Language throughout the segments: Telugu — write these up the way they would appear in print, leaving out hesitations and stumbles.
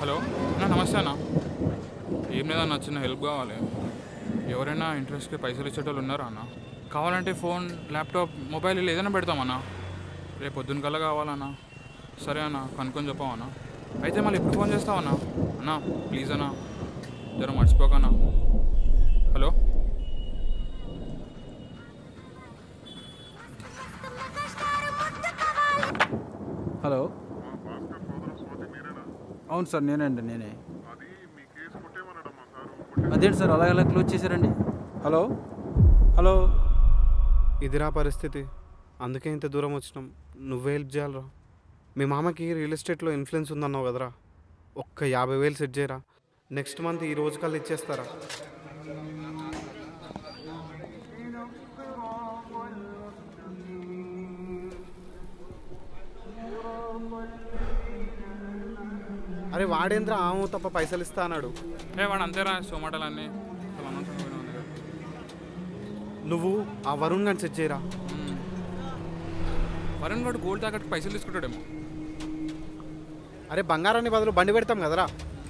హలో అన్నా, నమస్తే అన్న. ఏం లేదన్నా, చిన్న హెల్ప్ కావాలి. ఎవరైనా ఇంట్రెస్ట్కి పైసలు ఇచ్చేటోళ్ళు ఉన్నారా అన్న? కావాలంటే ఫోన్, ల్యాప్టాప్, మొబైల్ ఇలా ఏదైనా పెడతామన్నా. రేపు పొద్దున్న కల్లా కావాలన్నా. సరే అన్న, కనుక్కొని చెప్పావన్నా. అయితే మళ్ళీ ఎప్పుడు ఫోన్ చేస్తావన్నా? అన్నా ప్లీజ్ అన్నా, జర మర్చిపోకన్నా. హలో హలో, అవును సార్, నేనే. అదేంటి సార్ అలా ఎలా క్లోజ్ చేశారండి? హలో హలో, ఇదిరా పరిస్థితి. అందుకే ఇంత దూరం వచ్చినాం. నువ్వే హెల్ప్ చేయాలరా. మీ మామకి రియల్ ఎస్టేట్లో ఇన్ఫ్లుయెన్స్ ఉందన్నావు కదరా, ఒక్క 50,000 సెట్ చేయరా. నెక్స్ట్ మంత్ ఈ రోజు కల్లా ఇచ్చేస్తారా? అరే వాడేంద్ర ఆమె తప్ప పైసలు ఇస్తా అన్నాడు. వాడు అంతేరా, సోమాటలన్నీ. నువ్వు ఆ వరుణ్ గారిని సెట్ చేయరా. వరుణ్ వాడు గోల్డ్ తాకట్టు పైసలు తీసుకుంటాడేమో. అరే బంగారాన్ని బదులు బండి పెడతాం కదరా.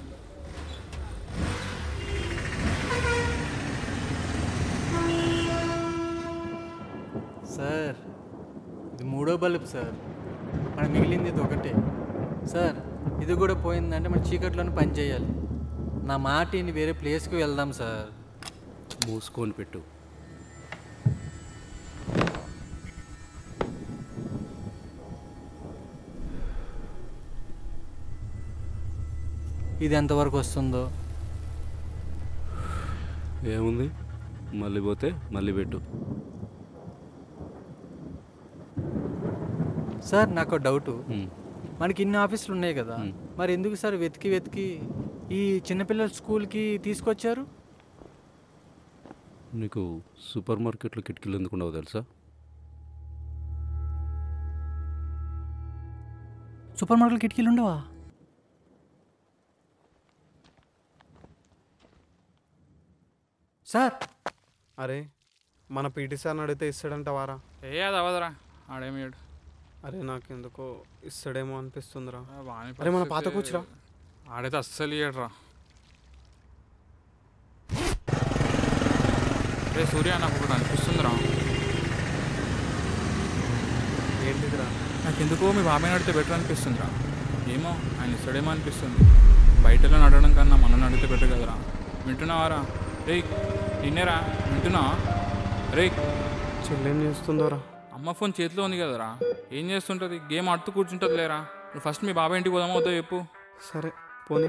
సార్ ఇది 3వ బల్బ్ సార్, మనకు మిగిలింది ఇది ఒకటే సార్. ఇది కూడా పోయిందంటే మన చీకట్లోనే పని చేయాలి. నా మాటిని వేరే ప్లేస్కి వెళ్దాం సార్. మూసుకొని పెట్టు. ఇది ఎంతవరకు వస్తుందో. ఏముంది, మళ్ళీ పోతే మళ్ళీ పెట్టు. సార్ నాకు డౌటు, మనకి ఇన్ని ఆఫీసులు ఉన్నాయి కదా, మరి ఎందుకు సార్ వెతికి ఈ చిన్నపిల్లల స్కూల్కి తీసుకొచ్చారు? నీకు సూపర్ మార్కెట్లో కిటికీలు ఎందుకు ఉండవు తెలుసా? సూపర్ మార్కెట్ కిటికీలు ఉండవా? సార్ అరే మన పీటీ సార్ని అడిగితే ఇస్తాడంట వారా. అది అవ్వదురా, ఆడేమియాడు. అరే నాకెందుకో ఇస్తాడేమో అనిపిస్తుందిరా. వాని అరే మన పాత పరిస్థితి కూర్చురా. ఆడైతే అస్సలు ఇయ్యడురా. రే సూర్య, నాకు ఒకటి అనిపిస్తుందిరా. ఏంటిదిరా? నాకెందుకో మీ బాబాయ్ నడితే బెటర్ అనిపిస్తుందిరా. ఏమో ఆయన ఇస్తాడేమో అనిపిస్తుంది. బయటలో నడవడం కన్నా మనం నడితే బెటర్ కదరా. వింటున్నావారా? రే నిన్నేరా, వింటున్నావా? రే చెల్లెం చేస్తుందోరా. అమ్మ ఫోన్ చేతిలో ఉంది కదరా, ఏం చేస్తుంటుంది? గేమ్ ఆడుతూ కూర్చుంటుంది లేరా. నువ్వు ఫస్ట్ మీ బాబాయ్ ఇంటికి పోదామో వద్దో చెప్పు. సరే పోనీ.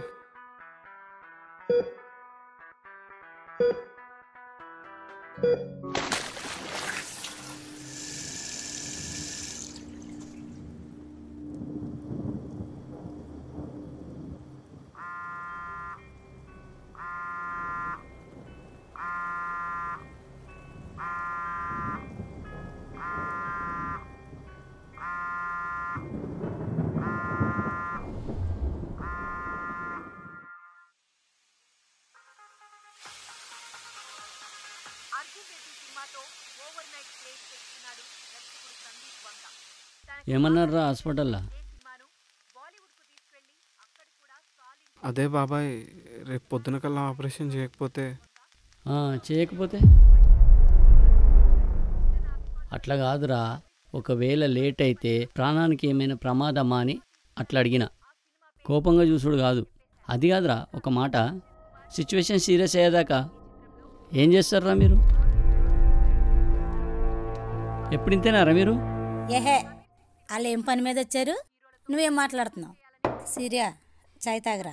ఏమన్నారా హాస్పిటల్లో? అదే బాబాయ్, రేపు పొద్దున కల్లా ఆపరేషన్ చేయకపోతే అట్లా కాదురా, ఒకవేళ లేట్ అయితే ప్రాణానికి ఏమైనా ప్రమాదమా అని అట్లా అడిగిన. కోపంగా చూసుడు కాదు. అది కాదురా, ఒక మాట, సిచ్యువేషన్ సీరియస్ అయ్యేదాకా ఏం చేస్తారా మీరు? ఎప్పుడింతేనారా మీరు? ఏహే, వాళ్ళు ఏం పని మీద వచ్చారు? నువ్వేం మాట్లాడుతున్నావు? సీరియా, చాయ్ తాగరా.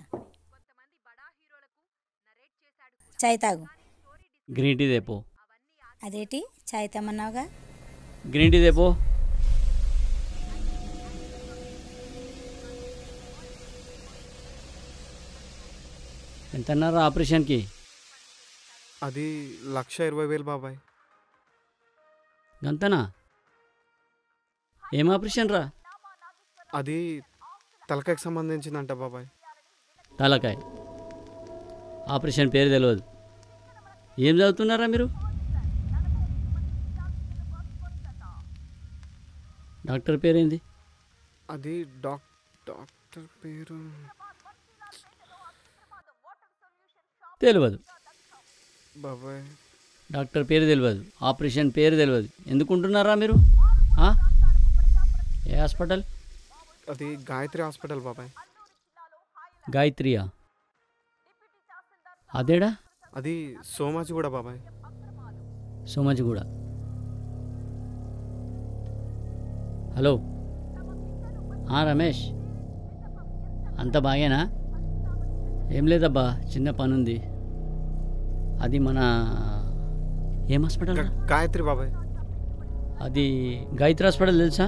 చాయ్ తాగు. గ్రీన్ టీ దేపో. అదేంటి చాయ్ తెమ్మన్నావుగా? Green tea దేపో. ఎంత అన్నారా ఆపరేషన్కి? అది 1,20,000 బాబాయ్. గంతనా? ఏం ఆపరేషన్ రా? అది తలకాయకి సంబంధించిందంట బాబాయ్. తలకాయ ఆపరేషన్ పేరు తెలియదు. ఏం చదువుతున్నారా మీరు? డాక్టర్ పేరేంది? అది డాక్టర్ పేరు తెలియదు, బాబాయ్ డాక్టర్ పేరు తెలియదు, ఆపరేషన్ పేరు తెలియదు. ఎందుకుంటున్నారా మీరు? ఆ? ఏ హాస్పిటల్? అది గాయత్రి హాస్పిటల్ బాబాయ్. గాయత్రియా? అదేడా? అది సోమాజిగూడ బాబాయ్. సోమాజిగూడ. హలో రమేష్, అంత బాగేనా? ఏం లేదబ్బా, చిన్న పని ఉంది. అది మన ఏం హాస్పిటల్? గాయత్రి బాబాయ్. అది గాయత్రి హాస్పిటల్ తెలుసా?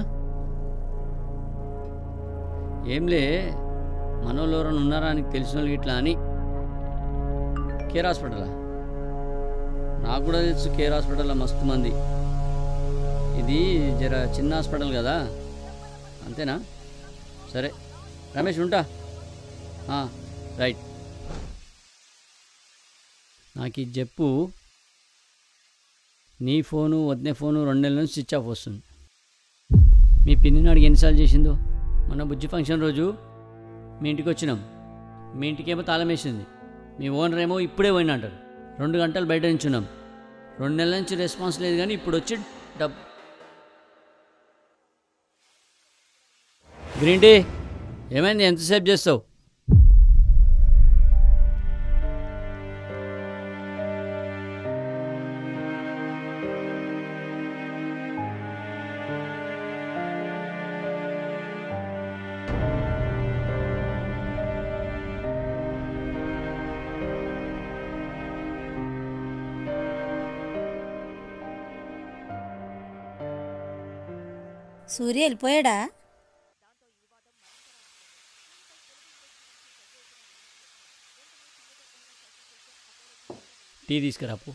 ఏంలే, మనోళ్ళు ఎవరైనా ఉన్నారా అని తెలిసిన వాళ్ళు ఇట్లా అని. కేర్ హాస్పిటలా? నాకు కూడా తెలుసు, కేర్ హాస్పిటల్లో మస్తు మంది. ఇది జర చిన్న హాస్పిటల్ కదా, అంతేనా? సరే రమేష్, ఉంటా. రైట్. నాకు ఇది చెప్పు, నీ ఫోను వదిన ఫోను 2 నెలల నుంచి స్విచ్ ఆఫ్ వస్తుంది. మీ పిన్నిని అడిగి ఎన్నిసార్లు చేసిందో? మన బుజ్జి ఫంక్షన్ రోజు మీ ఇంటికి వచ్చినాం, మీ ఇంటికేమో తాళం వేసింది. మీ ఓనర్ ఏమో ఇప్పుడే పోయిన అంటారు. 2 గంటలు బయట నుంచున్నాం, 2 నెలల నుంచి రెస్పాన్స్ లేదు. కానీ ఇప్పుడు వచ్చి గ్రీన్ టీ ఏమైంది? ఎంతసేపు చేస్తావు? సూర్య వెళ్ళిపోయాడా? టీ తీసుకురాపు.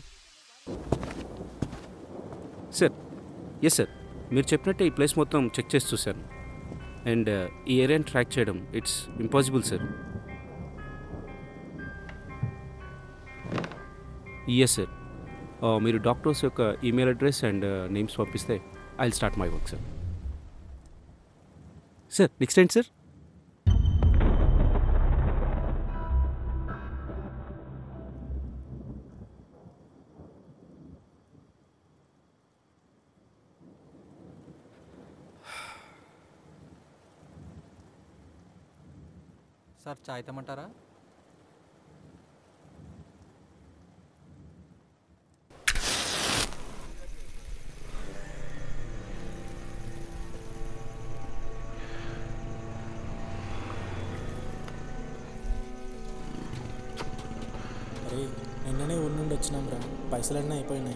సార్, ఎస్ సార్, మీరు చెప్పినట్టే ఈ ప్లేస్ మొత్తం చెక్ చేసి చూశాను. అండ్ ఈ ఏరియాని ట్రాక్ చేయడం it's impossible sir. Yes sir, మీరు డాక్టర్స్ యొక్క ఈమెయిల్ అడ్రస్ అండ్ నేమ్స్ పంపిస్తే I will start my work sir. Sir, next ఏంటి సార్? సార్, చాయ్ తెమ్మంటారా? అరే, నిన్ననే ఊరి నుండి వచ్చినాం రా, పైసలన్నీ అయిపోయినాయి.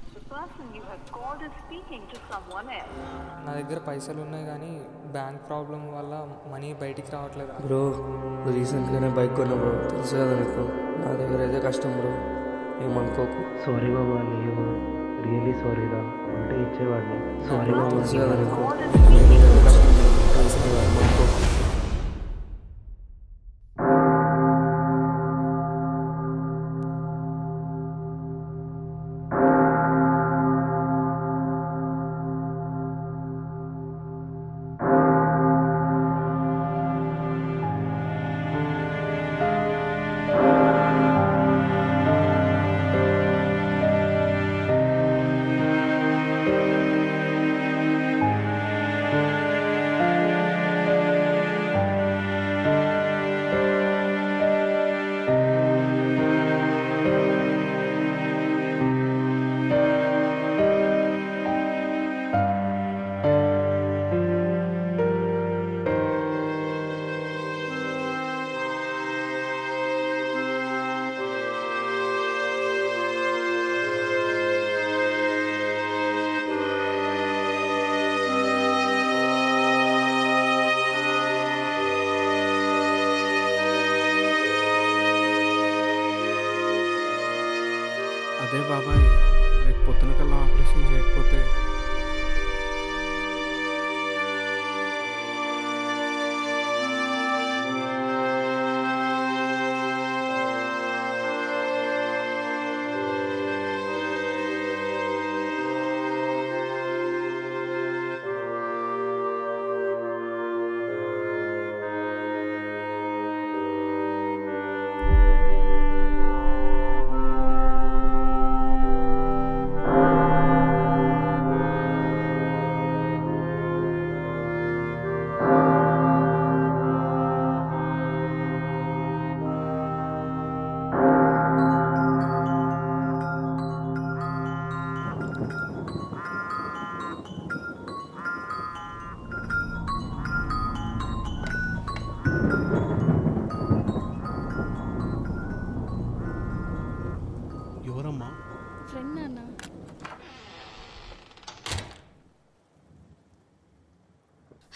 నా దగ్గర పైసలు ఉన్నాయి కానీ బ్యాంక్ ప్రాబ్లం వల్ల మనీ బయటికి రావట్లేదు. బ్రో, రీసెంట్గానే బైక్ కొన్నా బ్రో, తెలుసు కదా నీకు. నా దగ్గర అయితే కష్టం బ్రో, ఏమనుకోకు. సారీ బాబా, లీవ్ రియలీ సారీ రా, ఉంటే ఇచ్చేవాడిని. సారీ బాబా, తెలుసు కదా నీకు. పైసలు ఏమనుకోకు. అదే బాబాయ్, రేపు పొద్దున కల్లా ఆపరేషన్ చేయకపోతే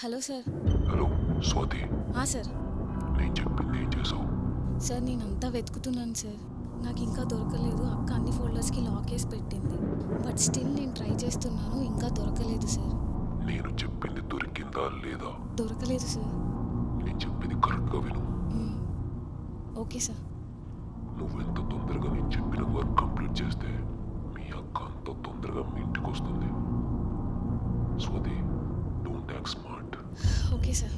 hello sir. Hello Swathi. Sir. నేను చెప్పింది ఏం చేసావు? సార్ నేనంతా వెతుకుతున్నాను సార్, నాకు ఇంకా దొరకలేదు. అక్క అన్ని ఫోల్డర్స్కి లాక్ వేసి పెట్టింది, బట్ స్టిల్ నేను ట్రై చేస్తున్నాను, ఇంకా దొరకలేదు సార్. నేను చెప్పింది దొరికిందా లేదా? దొరకలేదు సార్. నేను చెప్పింది కరెక్ట్గా విను. Okay sir. నువ్వెంత తొందరగా నేను చెప్పిన వర్క్ కంప్లీట్ చేస్తే మీ అక్క అంత తొందరగా మీ ఇంటికి వస్తుంది. Swathi, don't act smart. Okay sir.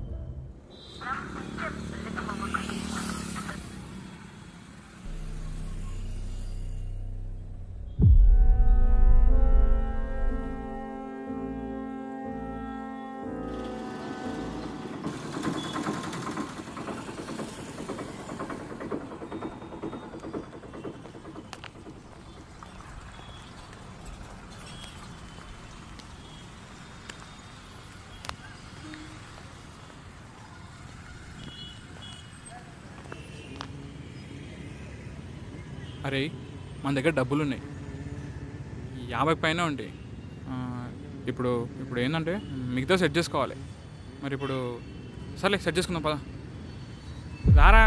అరే మన దగ్గర డబ్బులు ఉన్నాయి, 50 పైన ఉంటాయి. ఇప్పుడు ఇప్పుడు ఏంటంటే మిగతా సెట్ చేసుకోవాలి. మరి ఇప్పుడు సర్లే సెట్ చేసుకుందాం పద. రారా.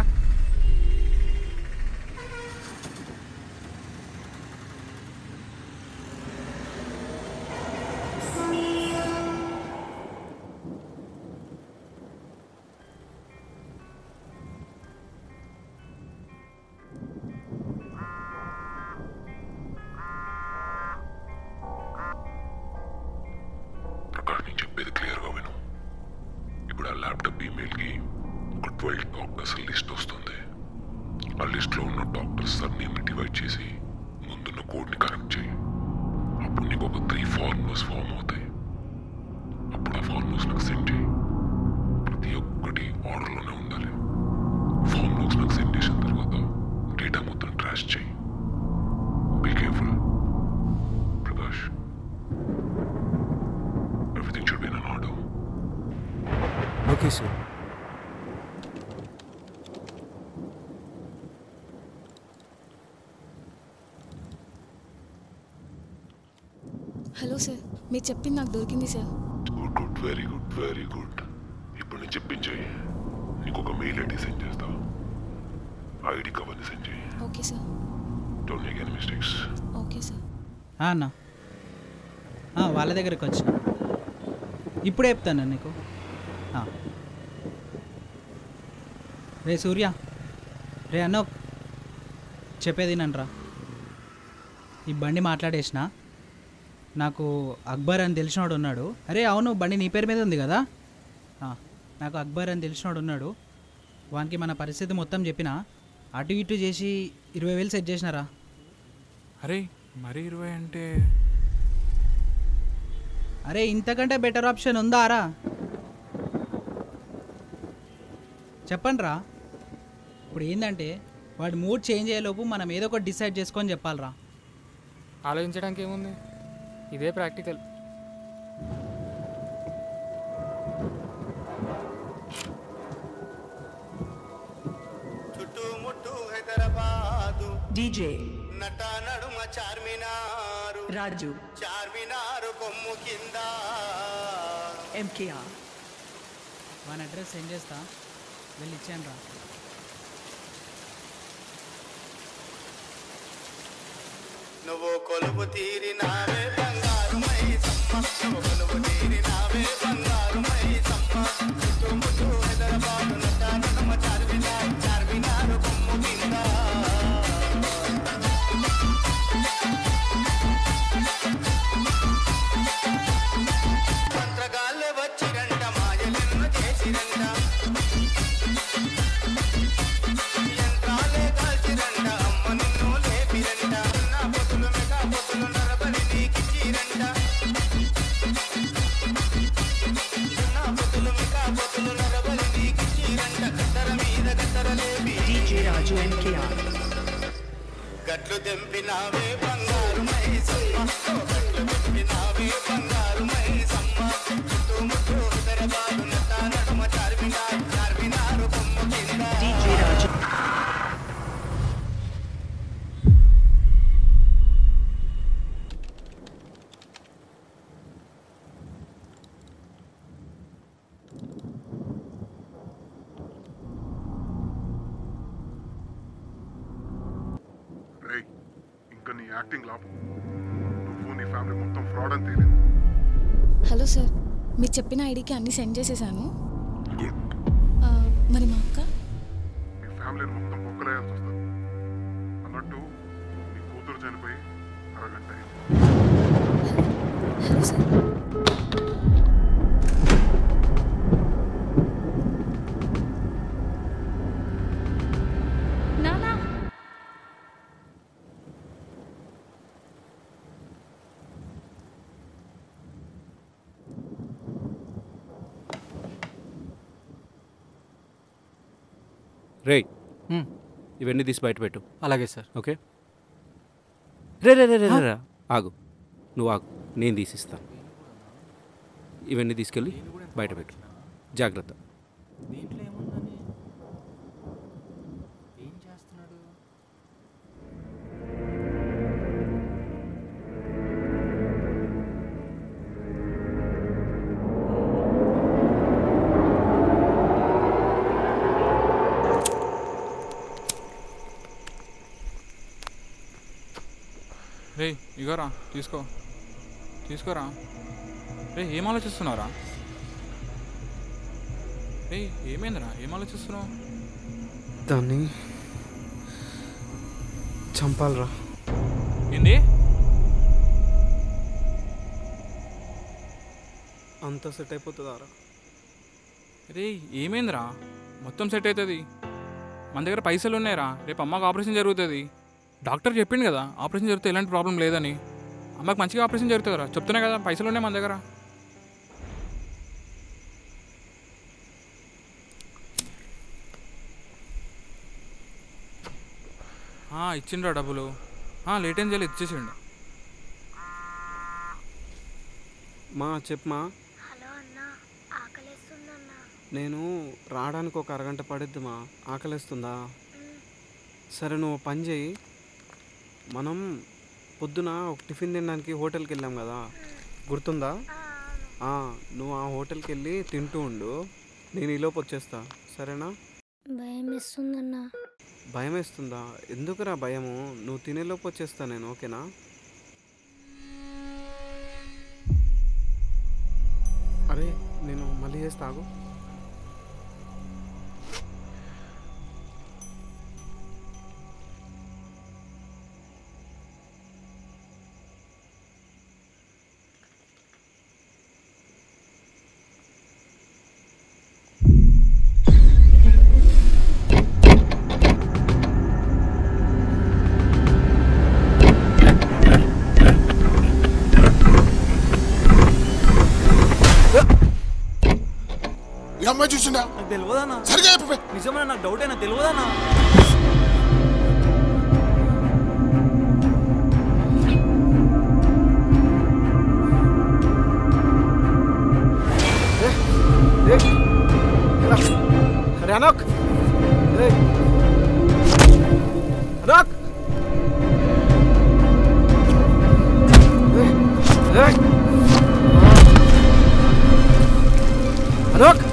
ల్యాప్టాప్ ఈమెయిల్కి ఒక 12 డాక్టర్స్ లిస్ట్ వస్తుంది. ఆ లిస్ట్లో ఉన్న డాక్టర్స్ నేమ్ని డివైడ్ చేసి ముందున్న కోడ్ని కరెక్ట్ చేయి. అప్పుడు నీకు ఒక 3 ఫార్ములాస్ ఫామ్ అవుతాయి. అప్పుడు ఆ ఫార్ములాస్ నాకు సెండ్ చేయి. ప్రతి ఒక్కటి ఆర్డర్లోనే ఉండాలి. ఫార్ములాస్ నాకు సెండ్ చేసిన తర్వాత డేటా మొత్తం ట్రాష్ చేయి. Be careful Prakash. Everything should be in order. Okay sir. Hello sir, మీరు చెప్పింది నాకు దొరికింది sir. Good good, very good, very good. ఇప్పుడు నేను చెప్పించాయి. నీకు ఒక మెయిల్ ఐడి సెండ్ చేస్తా. ఐడి కవర్ని సెండ్ చేయి. Okay sir. Don't make any mistakes. Okay sir. అన్న వాళ్ళ దగ్గరికి వచ్చిన ఇప్పుడే చెప్తాను నీకు. రే సూర్య, రే అన్నో చెప్పేది నండ్రా. ఈ బండి మాట్లాడేసిన, నాకు అక్బర్ అని తెలిసినోడు ఉన్నాడు. అరే అవును, బండి నీ పేరు మీద ఉంది కదా. నాకు అక్బర్ అని తెలిసినోడు ఉన్నాడు. వానికి మన పరిస్థితి మొత్తం చెప్పిన, అటు ఇటు చేసి 20,000 సెట్ చేసినారా. అరే మరి 20 అంటే అరే ఇంతకంటే బెటర్ ఆప్షన్ ఉందా రా? చెప్పండి రా. ఇప్పుడు ఏంటంటే వాడి మూడ్ చేంజ్ అయ్యేలోపు మనం ఏదో ఒకటి డిసైడ్ చేసుకొని చెప్పాలరా. ఆలోచించడానికి ఏముంది, ఇదే ప్రాక్టికల్. చుట్టుముట్టు హైదరాబాదు డీజే నట నడుమ చార్మినారు రాజు చార్మినారు కొమ్ము కింద ఎంకేఆర్. వాని అడ్రస్ సెండ్ చేస్తా, వెళ్ళి ఇచ్చాను రా. నువ్వు కొలువు తీరినావే బంగారు మైసమ్మ, నువ్వు కొలువు తీరినావే బంగారు మైసమ్మ. చుట్టుముట్టు హైదరాబాదు నట నడుమ చార్మినారు చార్మినారు కొమ్ము కింద. మంత్రగాళ్ళే వచ్చిరంట, మాయలను చేసిరంట, యంత్రాలే కాల్చిరంట, అమ్మ నిన్ను లేపిరంట, నా పొతులు మెగా పొతులు నరబలి నీకిచ్చిరంట, నా పొతులు మెగా పొతులు నరబలి నీకిచ్చిరంట. గద్దర మీద గద్దర లేపి డీజే రాజు ఎన్కేఆర్. గట్లు తెంపినావే బంగారు మైసమ్మ, గట్లు తెంపినావే బంగారు మైసమ్మ. చుట్టుముట్టు హైదరాబాదు నట నడుమ చార్మినారు చార్మినారు కొమ్ము కింద. డీజే రాజు. యాక్టింగ్ లాపు. నువ్వు నీ ఫ్యామిలీ మొత్తం ఫ్రాడ్ అని తేలింది. హలో సార్, మీరు చెప్పిన ఐడికి అన్నీ సెండ్ చేసేసాను. మరి మా అక్క? నీ ఫ్యామిలీని మొత్తం మొక్కలేయాల్సి వస్తుంది. అన్నట్టు నీ కూతురు చనిపోయి అరగంట అయింది. Hello sir. నానా రే ఇవన్నీ తీసి బయట పెట్టు. అలాగే సార్. ఓకే. రే రే రే రే రే ఆగు, నువ్వు ఆగు, నేను తీసిస్తాను. ఇవన్నీ తీసుకెళ్ళి బయట పెట్టు, జాగ్రత్త. దీంట్లో ఏముందని ఏం చేస్తున్నాడు? రే ఇగోరా, తీసుకోరా. రే ఏం ఆలోచిస్తున్నారా? రే ఏమైందిరా, ఏం ఆలోచిస్తున్నావు? దాన్ని చంపాలరా. ఏంది? అంత సెట్ అయిపోతుందారా? రే ఏమైందిరా? మొత్తం సెట్ అవుతుంది. మన దగ్గర పైసలు ఉన్నాయిరా. రేపు అమ్మకు ఆపరేషన్ జరుగుతుంది. డాక్టర్ చెప్పిండు కదా ఆపరేషన్ జరిగితే ఎలాంటి ప్రాబ్లం లేదని. అమ్మకి మంచిగా ఆపరేషన్ జరుగుతుందిరా, చెప్తున్నా కదా, పైసలు ఉన్నాయి మన దగ్గర. ఇచ్చిండ్రా డబ్బులు. లేట్ ఏం చేయాలి, ఇచ్చేసిండు. మా చెప్పమా. నేను రావడానికి ఒక అరగంట పడుద్ది మా. ఆకలిస్తుందా? సరే నువ్వు పని చేయి. మనం పొద్దున ఒక టిఫిన్ తినడానికి హోటల్కి వెళ్ళాం కదా, గుర్తుందా? నువ్వు ఆ హోటల్కి వెళ్ళి తింటూ ఉండు, నేను ఈలోపు వచ్చేస్తా. సరేనా? భయం వేస్తుందన్నా. భయం వేస్తుందా? ఎందుకురా భయము? నువ్వు తినేలోపు వచ్చేస్తా నేను, ఓకేనా? అరే నేను మళ్ళీ చేస్తాగు. అమ్మాయి చూసిందా? నాకు తెలియదన్నా. సరిగా చెప్పు. నిజమన్నా, నాకు డౌట్ అయినా తెలియదన్నా. అనక్ అనక్ అనక్